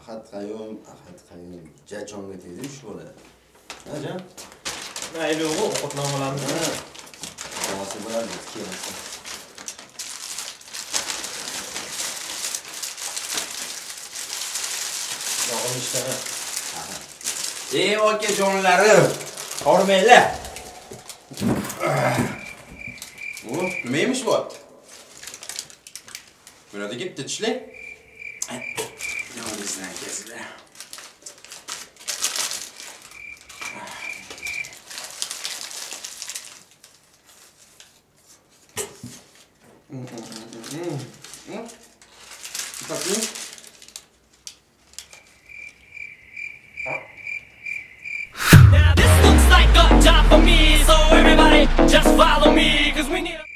Ahad Qayum jachonga tegdi ish bo'ladi. Ha, jon? Mayli o'g'il, ovqatnomalarni. Tomasi bo'ladi, kelsin. Yog'im ishtara. Ey okajonlarim, hormanglar. Nima yemish bu? Burada gitti tishlang. Yolingizdan kesinglar. Bakın. Now this looks like a job for me, so everybody just follow me, 'cause we need a